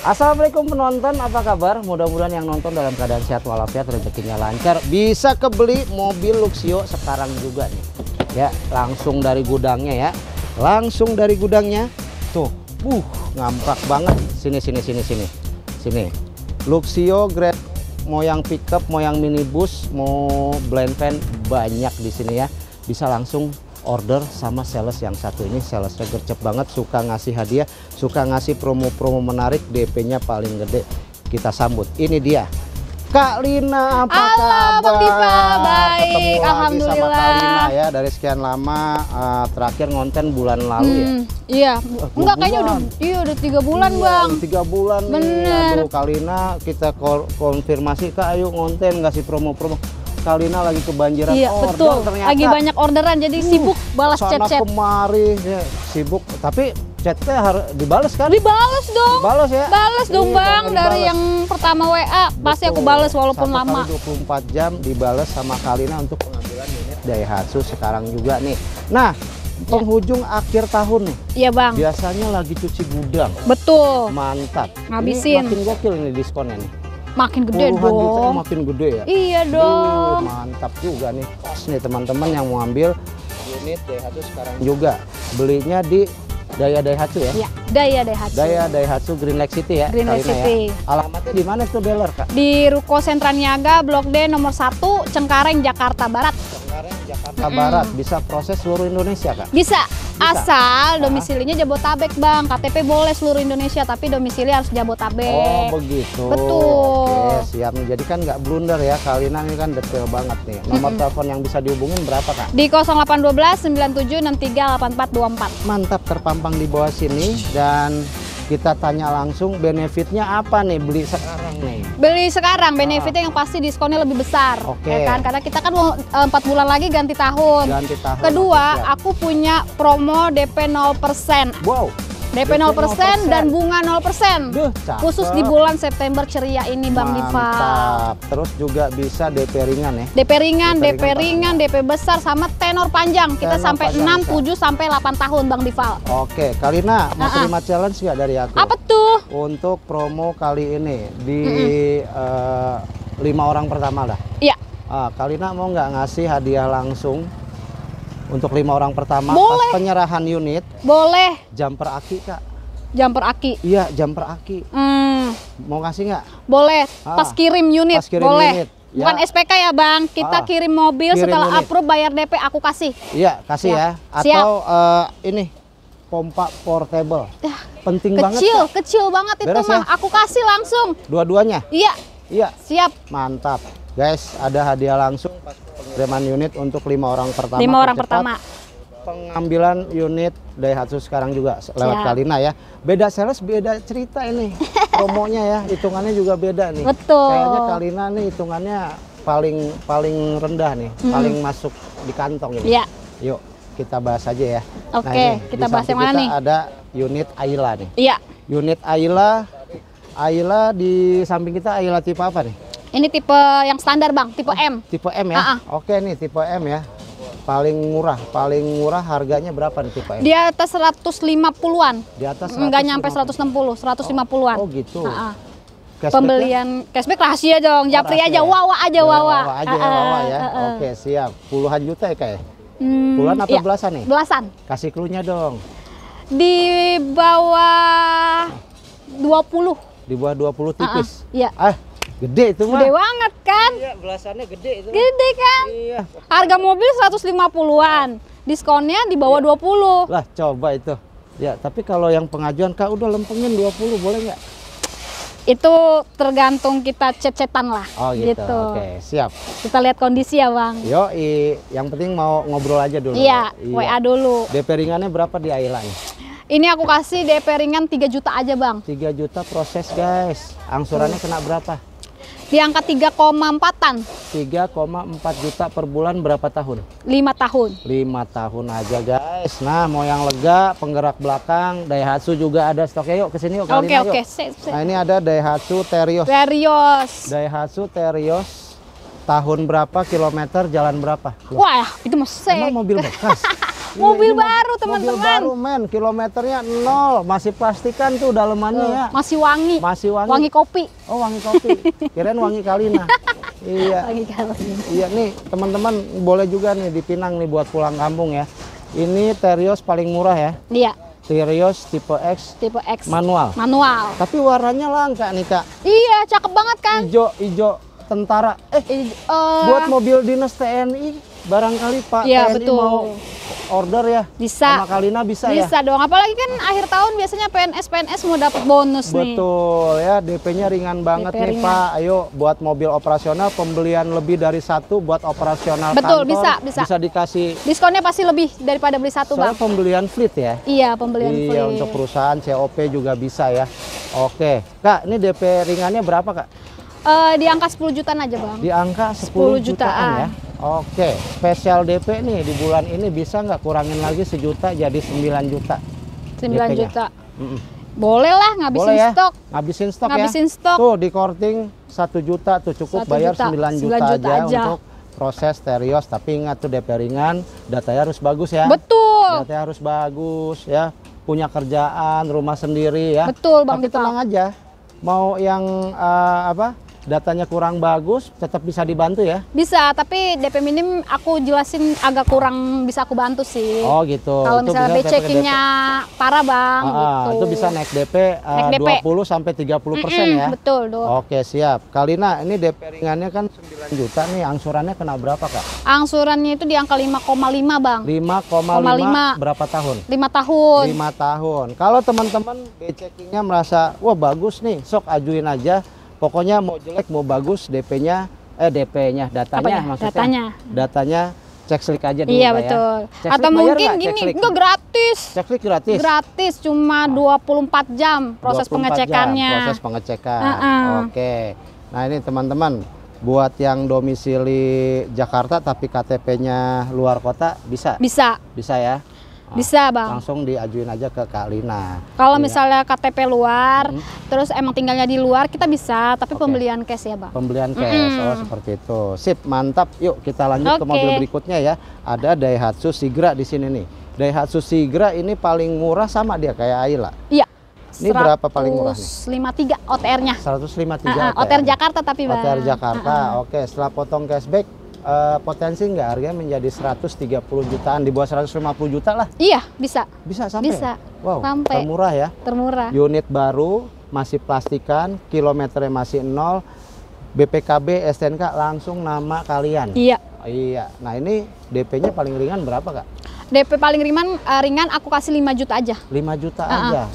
Assalamualaikum penonton, apa kabar? Mudah-mudahan yang nonton dalam keadaan sehat walafiat, rezekinya lancar, bisa kebeli mobil Luxio sekarang juga nih. Ya, langsung dari gudangnya ya. Langsung dari gudangnya. Tuh, ngamprak banget. Sini. Sini. Luxio Grand, mau yang pickup, mau yang minibus, mau blend van, banyak di sini ya. Bisa langsung order sama sales yang satu ini. Salesnya gercep banget, suka ngasih hadiah, suka ngasih promo-promo menarik, DP-nya paling gede. Kita sambut, ini dia Kak Lina. Apa kabar? Bang Diva, baik. Ketemu Alhamdulillah. lagi sama Kak Lina ya, dari sekian lama. Terakhir ngonten bulan lalu ya. Iya, enggak kayaknya udah 3 bulan Bang. 3 bulan nih. Bener. Aduh, Kak Lina, kita konfirmasi, Kak ayo ngonten, ngasih promo-promo. Kak Lina lagi kebanjiran Iya, order betul. ternyata. Lagi banyak orderan, jadi sibuk balas Sana chat-chat. kemari ya, sibuk, tapi chatnya harus dibales kan? Dibales dong. Dibales ya? Bales dong Iya, Bang, dari dibales. yang pertama WA pasti aku bales walaupun 1 lama. kali 24 jam dibales sama Kak Lina untuk pengambilan unit Daihatsu sekarang juga nih. Nah, penghujung akhir tahun nih. Iya Bang. Biasanya lagi cuci gudang. Betul. Mantap. Ngabisin. Ini makin gokil nih diskonnya nih. Makin gede Puluhan juta dong. makin gede ya. Iya dong. Mantap juga nih. Pas nih teman-teman yang mau ambil unit Daihatsu sekarang juga. Belinya di Daya Daihatsu ya? Iya, Daya Daihatsu. Daya Daihatsu Green Lake City ya? Green Lake Kak Lina City. Ya? Alamatnya di mana tuh dealer Kak? Di Ruko Sentra Niaga, Blok D nomor 1, Cengkareng, Jakarta Barat. Cengkareng, Jakarta Barat. Bisa proses seluruh Indonesia Kak? Bisa, asal domisilinya Jabotabek Bang. KTP boleh seluruh Indonesia, tapi domisili harus Jabotabek. Oh begitu. Betul. Oke, siap nih. Jadi kan nggak blunder ya, Kak Lina ini kan detail banget nih. Nomor telepon yang bisa dihubungin berapa Kak? Di 0812 97 63 8424. Mantap, terpampang di bawah sini. Dan kita tanya langsung benefitnya apa nih beli sekarang nih? Beli sekarang benefitnya yang pasti diskonnya lebih besar. Oke. Ya kan? Karena kita kan 4 bulan lagi ganti tahun. Ganti tahun. Kedua, Siap. aku punya promo DP 0%. Wow. DP 0% dan bunga 0%. Duh, cakep. Khusus di bulan September ceria ini Bang Diva. Mantap. Terus juga bisa DP ringan ya. DP ringan, DP DP ringan, DP besar sama tenor panjang. Kita Tenor sampai panjang 6, bisa. 7 sampai 8 tahun Bang Diva. Oke, Kak Lina mau terima challenge nggak dari aku? Apa tuh? Untuk promo kali ini di 5 orang pertama lah. Iya. Kak Lina mau nggak ngasih hadiah langsung untuk 5 orang pertama? Boleh. Pas penyerahan unit Boleh. jumper aki Kak. Jumper aki. Iya, jumper aki. Mau ngasih nggak? Boleh. Pas kirim unit. Pas kirim boleh. unit. Ya. Bukan SPK ya Bang. Kita kirim mobil Kirim setelah unit. approve bayar DP aku kasih. Iya, kasih ya. Siap. Atau ini pompa portable. Penting banget. Kak. Kecil banget itu Beres mah. ya? Aku kasih langsung. Dua-duanya. Iya. Iya. Siap. Mantap. Guys, ada hadiah langsung pas pengiriman unit untuk 5 orang pertama. 5 orang tercepat. pertama. Pengambilan unit Daihatsu sekarang juga lewat Kak Lina ya. Beda sales, beda cerita ini. Promonya ya, hitungannya juga beda nih. Betul. Kayaknya Kak Lina nih hitungannya paling rendah nih, paling masuk di kantong ini. Iya. Yuk, kita bahas aja ya. Oke, ini kita di bahas yang samping mana kita nih? Ada unit Ayla nih. Iya. Unit Ayla di samping kita Ayla tipe apa nih? Ini tipe yang standar Bang, tipe M. Tipe M ya? Oke nih tipe M ya. Paling murah harganya berapa nih tipe M? Di atas 150-an. Di atas 150. Enggak nyampe 160, 150-an. Oh gitu. Cashback pembelian cashback rahasia dong, japri rahasia aja, ya? wawa aja, wawa. Wawa aja ya, wawa ya. Oke, siap. Puluhan juta ya kayak? Puluhan atau Iya, belasan nih? Belasan. Kasih clue-nya dong. Di bawah 20. Di bawah 20 tipis. Iya. Gede itu mah. Gede banget kan? Iya, belasannya gede itu. Gede kan? Iya. Harga mobil 150-an. Diskonnya di bawah 20. Lah, coba itu. Ya, tapi kalau yang pengajuan Kak udah lempengin 20 boleh nggak? Itu tergantung kita chat-chatan lah. Oh gitu. Oke, siap. Kita lihat kondisi ya Bang. Yo, yang penting mau ngobrol aja dulu. Iya, WA dulu. DP ringannya berapa di Ayla nih? Ini aku kasih DP ringan 3 juta aja Bang. 3 juta proses guys. Angsurannya kena berapa? Di angka 3,4-an. 3,4 juta per bulan berapa tahun? 5 tahun. 5 tahun aja guys. Nah, mau yang lega, penggerak belakang, Daihatsu juga ada stoknya. Yuk kesini yuk. Oke. Yuk. Nah, ini ada Daihatsu Terios. Daihatsu Terios. Tahun berapa, kilometer, jalan berapa? Wah, itu mas Emang mobil bekas? Mobil ini baru mobil teman-teman. baru men, kilometernya 0, masih plastikan tuh dalemannya ya. Masih wangi. Masih wangi. Wangi kopi. Oh wangi kopi, kirain wangi Kalina. Iya. Wangi kopi. Iya nih teman-teman boleh juga nih dipinang nih buat pulang kampung ya. Ini Terios paling murah ya. Iya. Terios tipe X Tipe X. manual. Manual. Tapi warnanya langka nih kak. Iya, cakep banget kan? Ijo tentara. Buat mobil dinas TNI barangkali Pak Iya, TNI betul. mau order ya. Bisa. Sama Kalina bisa ya. Bisa dong. Apalagi kan akhir tahun biasanya PNS mau dapat bonus nih. Betul ya, DP-nya ringan banget DP nih ringan. Pak. Ayo buat mobil operasional pembelian lebih dari satu buat operasional Betul, kantor. bisa. Bisa dikasih. Diskonnya pasti lebih daripada beli satu, Soalnya Bang. pembelian fleet ya. Iya, pembelian Iya, fleet. untuk perusahaan COP juga bisa ya. Oke, Kak, ini DP ringannya berapa Kak? Di angka 10 jutaan aja, Bang. Di angka 10 10 jutaan jutaan. ya. Oke, spesial DP nih di bulan ini bisa nggak kurangin lagi sejuta jadi 9 juta? 9 DP-nya. juta. Mm-mm. Boleh lah, ngabisin Boleh ya? stok. Ngabisin stok Ngabisin ya. stok. Tuh di korting 1 juta tuh cukup 1 bayar juta, 9 juta, 9 juta aja. untuk proses Terios. Tapi ingat tuh DP ringan, datanya harus bagus ya. Betul. Datanya harus bagus ya. Punya kerjaan, rumah sendiri ya. Betul, Bang Tapi Dito. tenang aja. Mau yang datanya kurang bagus tetap bisa dibantu ya. Bisa, tapi DP minim aku jelasin agak kurang bisa aku bantu sih. Oh gitu. Kalau Itu misalnya bisa pakai checking-nya parah, Bang, gitu. Itu bisa naik DP, Naik DP. 20 sampai 30% ya. Betul, Do. Oke, siap. Kalina, ini DP ringannya kan 9 juta nih, angsurannya kena berapa, Kak? Angsurannya itu di angka 5,5, Bang. 5,5 berapa tahun? 5 tahun. 5 tahun. Kalau teman-teman checkingnya merasa, wah bagus nih, sok ajuin aja. Pokoknya mau jelek mau bagus DP-nya, datanya Apanya? maksudnya. Datanya cek slik aja dulu Iya, Kak, betul. ya. Cek Atau slik bayar mungkin nggak, cek gini, slik? enggak gratis. Cek slik gratis. Gratis, cuma 24 jam proses 24 jam pengecekannya. proses pengecekan. Uh-uh. Oke. Nah, ini teman-teman buat yang domisili Jakarta tapi KTP-nya luar kota bisa? Bisa, Bisa ya? Nah, bisa, Bang. langsung diajuin aja ke Kak Lina. Kalau Iya. misalnya KTP luar, terus emang tinggalnya di luar, kita bisa, tapi Oke. pembelian cash ya, Bang. Pembelian cash, oh seperti itu. Sip, mantap. Yuk kita lanjut ke Oke. mobil berikutnya ya. Ada Daihatsu Sigra di sini nih. Daihatsu Sigra ini paling murah sama dia kayak Ayla. Iya. Ini berapa paling murah nih? 153 OTR-nya. 153 OTR Jakarta tapi, Bang. OTR Jakarta. Oke, setelah potong cashback potensi nggak harganya menjadi 130 jutaan, di bawah 150 juta lah. Iya, bisa. Bisa sampai? Bisa. Wow, Sampai. termurah ya. Termurah. Unit baru, masih plastikan, kilometernya masih 0, BPKB, STNK langsung nama kalian. Iya. Iya. Nah ini DP-nya paling ringan berapa Kak? DP paling ringan aku kasih 5 juta aja. 5 juta aja.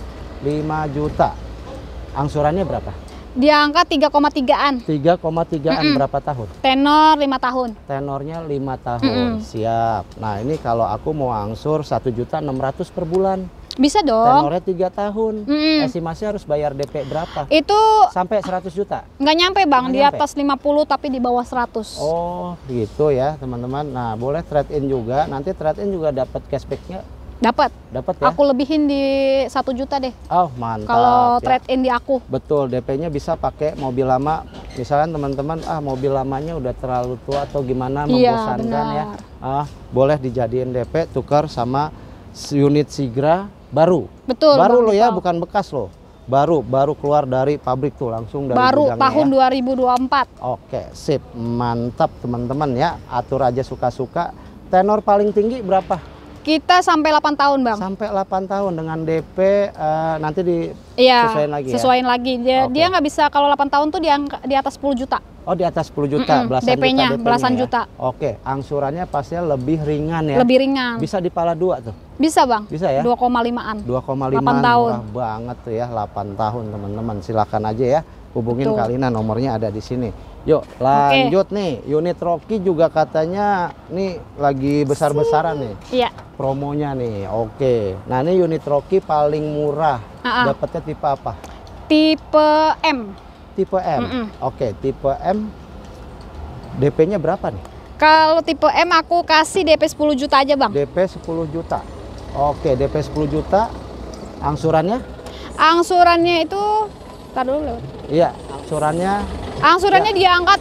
5 juta. Angsurannya berapa? Di angka 3,3-an. 3,3-an berapa tahun? Tenor 5 tahun. Tenornya 5 tahun. Siap. Nah ini kalau aku mau angsur 1.600.000 per bulan. Bisa dong. Tenornya 3 tahun. Estimasi harus bayar DP berapa? Itu Sampai 100 juta? nggak nyampe, Bang. Nggak Di nyampe? atas 50 tapi di bawah 100. Oh gitu ya teman-teman. Nah boleh trade in juga. Nanti trade in juga dapat cashbacknya. Dapat. Dapat ya? Aku lebihin di 1 juta deh. Oh mantap. Kalau ya. trade in di aku. Betul, DP-nya bisa pakai mobil lama. Misalnya teman-teman, mobil lamanya udah terlalu tua atau gimana, Iya, membosankan ya. benar. Boleh dijadiin DP, tukar sama unit Sigra baru. Betul. Baru Bang lo ya, Dito. bukan bekas lo. Baru keluar dari pabrik tuh langsung dari Baru gudangnya tahun ya. 2024. Oke, sip, mantap teman-teman ya. Atur aja suka-suka. Tenor paling tinggi berapa? Kita sampai 8 tahun, Bang. Sampai 8 tahun dengan DP nanti Iya. sesuaiin lagi ya? Sesuaiin lagi. Dia, Oke. dia nggak bisa kalau 8 tahun tuh di atas 10 juta. Oh di atas 10 juta, belasan DP-nya, juta DP-nya belasan ya? juta. Oke, angsurannya pastinya lebih ringan ya. Lebih ringan. Bisa di pala 2 tuh. Bisa, Bang. Bisa ya? 2,5-an. 2,5 8 tahun. murah banget tuh ya, 8 tahun teman-teman. Silakan aja ya. Hubungin Betul. Kalina, nomornya ada di sini. Yuk, lanjut nih. Unit Rocky juga katanya nih lagi besar-besaran nih. Iya. Promonya nih. Oke. Nah, ini unit Rocky paling murah. Dapatnya tipe apa? Tipe M. Tipe M. Oke, tipe M. DP-nya berapa nih? Kalau tipe M aku kasih DP 10 juta aja, Bang. DP 10 juta. Oke, DP 10 juta. Angsurannya? Angsurannya itu tar dulu lewat. Iya, angsurannya Angsurannya di angka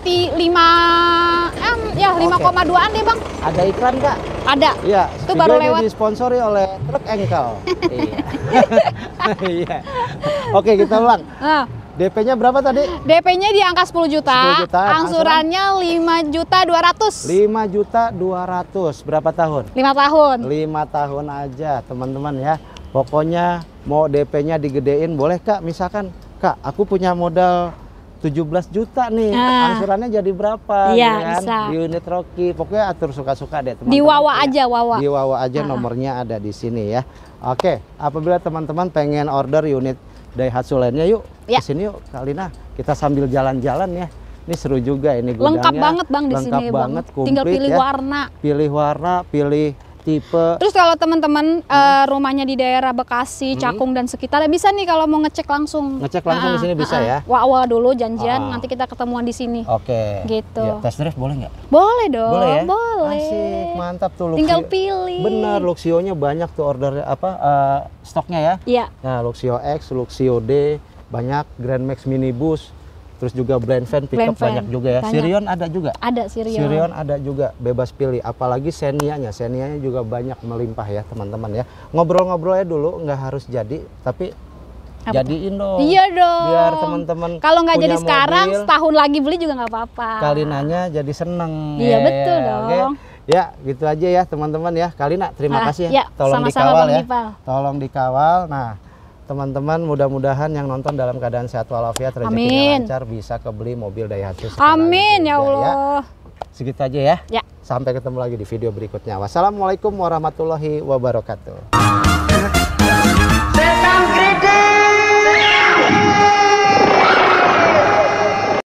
5,2an deh Bang. Ada iklan nggak? Ada. Iya. Itu baru video ini lewat. disponsori oleh Truk Engkel. Iya. Iya. Oke, kita ulang. Nah, DP-nya berapa tadi? DP-nya di angka 10 juta. 10 juta, Angsurannya 5.200.000. 5.200.000. Berapa tahun? 5 tahun. 5 tahun aja, teman-teman ya. Pokoknya mau DP-nya digedein boleh Kak. Misalkan, Kak, aku punya modal 17 juta nih, angsurannya jadi berapa? Iya, kan? bisa. Di unit Rocky, pokoknya atur suka-suka deh teman-teman. Di Wawa ya. aja, Wawa. Di Wawa aja, nomornya ada di sini ya. Oke, apabila teman-teman pengen order unit Daihatsu lainnya, yuk Ya. kesini yuk Kak Lina. Kita sambil jalan-jalan ya. Ini seru juga ini gudangnya. Lengkap banget Bang di sini, Lengkap banget, Bang. komplit Tinggal pilih ya. warna. Pilih warna, pilih tipe. Terus kalau teman-teman rumahnya di daerah Bekasi, Cakung dan sekitar, bisa nih kalau mau ngecek langsung. Ngecek langsung di sini bisa ya. Wawa dulu janjian, nanti kita ketemuan di sini. Oke. Gitu. Ya, test drive boleh nggak? Boleh dong. Boleh ya? Boleh. Asik, mantap tuh Luxio. Tinggal pilih. Bener, Luxio-nya banyak tuh order stoknya ya. Iya. Nah, Luxio X, Luxio D, banyak Grand Max minibus, terus juga Blind Van pickup Blind van, banyak juga ya. banyak. Sirion ada juga. Ada Sirion. Sirion ada juga, bebas pilih. Apalagi Xenia-nya juga banyak melimpah ya teman-teman ya. Ngobrol-ngobrol ya dulu, nggak harus jadi, tapi jadiin dong. Iya dong. Biar teman-teman kalau nggak jadi punya sekarang, mobil, setahun lagi beli juga nggak apa-apa. Kalinanya jadi seneng. Iya, ya, betul oke. dong. Ya, gitu aja ya teman-teman ya. Kalina, terima kasih ya. Ya, Tolong sama-sama dikawal Bang ya. Dipal. Tolong dikawal. Nah, teman-teman mudah-mudahan yang nonton dalam keadaan sehat walafiat, rezekinya Amin. lancar, bisa kebeli mobil Daihatsu sekarang Amin ya juga, Allah. Segitu aja ya. Ya. Sampai ketemu lagi di video berikutnya. Wassalamualaikum warahmatullahi wabarakatuh.